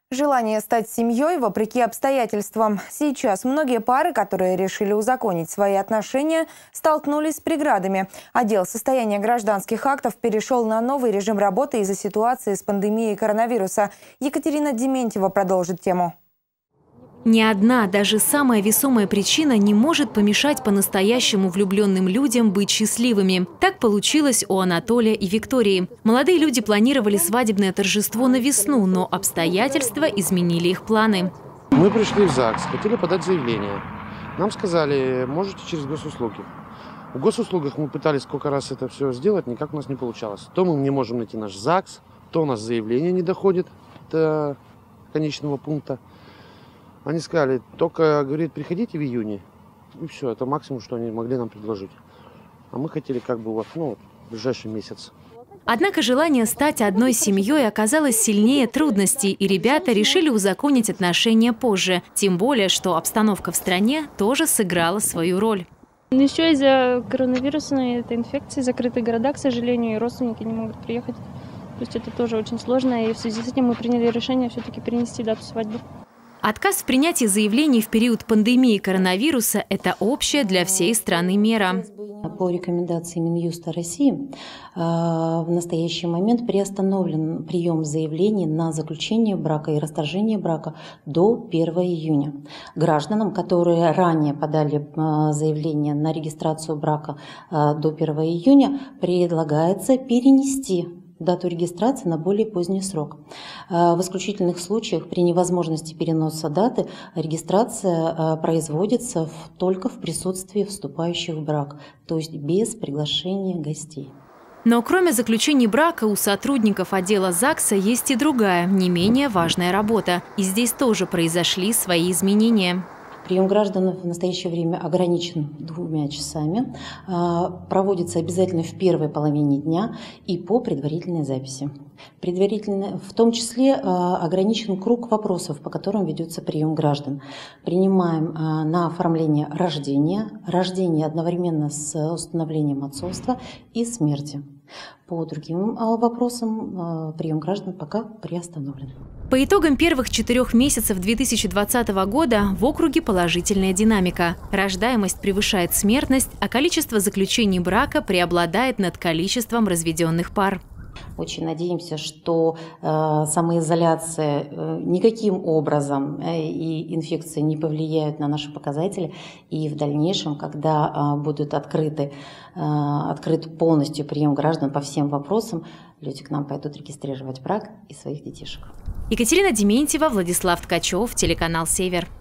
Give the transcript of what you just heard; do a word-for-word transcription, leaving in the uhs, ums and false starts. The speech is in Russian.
Желание стать семьей вопреки обстоятельствам. Сейчас многие пары, которые решили узаконить свои отношения, столкнулись с преградами. Отдел состояния гражданских актов перешел на новый режим работы из-за ситуации с пандемией коронавируса. Екатерина Дементьева продолжит тему. Ни одна, даже самая весомая причина не может помешать по-настоящему влюбленным людям быть счастливыми. Так получилось у Анатолия и Виктории. Молодые люди планировали свадебное торжество на весну, но обстоятельства изменили их планы. Мы пришли в ЗАГС, хотели подать заявление. Нам сказали, можете через госуслуги. В госуслугах мы пытались сколько раз это все сделать, никак у нас не получалось. То мы не можем найти наш ЗАГС, то у нас заявление не доходит до конечного пункта. Они сказали, только, говорит, приходите в июне. И все, это максимум, что они могли нам предложить. А мы хотели как бы вот, ну, в ближайший месяц. Однако желание стать одной семьей оказалось сильнее трудностей, и ребята решили узаконить отношения позже. Тем более, что обстановка в стране тоже сыграла свою роль. Еще из-за коронавируса, этой инфекции, закрытые города, к сожалению, и родственники не могут приехать. То есть это тоже очень сложно, и в связи с этим мы приняли решение все-таки перенести дату свадьбы. Отказ в принятии заявлений в период пандемии коронавируса – это общая для всей страны мера. По рекомендации Минюста России в настоящий момент приостановлен прием заявлений на заключение брака и расторжение брака до первого июня. Гражданам, которые ранее подали заявление на регистрацию брака до первого июня, предлагается перенести дату регистрации на более поздний срок. В исключительных случаях при невозможности переноса даты регистрация производится только в присутствии вступающих в брак, то есть без приглашения гостей. Но кроме заключения брака у сотрудников отдела ЗАГСа есть и другая, не менее важная работа. И здесь тоже произошли свои изменения. Прием граждан в настоящее время ограничен двумя часами, проводится обязательно в первой половине дня и по предварительной записи. Предварительно, в том числе ограничен круг вопросов, по которым ведется прием граждан. Принимаем на оформление рождения, рождение одновременно с установлением отцовства и смерти. По другим вопросам прием граждан пока приостановлен. По итогам первых четырех месяцев две тысячи двадцатого года в округе положительная динамика. Рождаемость превышает смертность, а количество заключений брака преобладает над количеством разведенных пар. Очень надеемся, что э, самоизоляция э, никаким образом э, и инфекции не повлияют на наши показатели. И в дальнейшем, когда э, будут открыты, э, открыт полностью прием граждан по всем вопросам, люди к нам пойдут регистрировать брак и своих детишек. Екатерина Дементьева, Владислав Ткачев, телеканал «Север».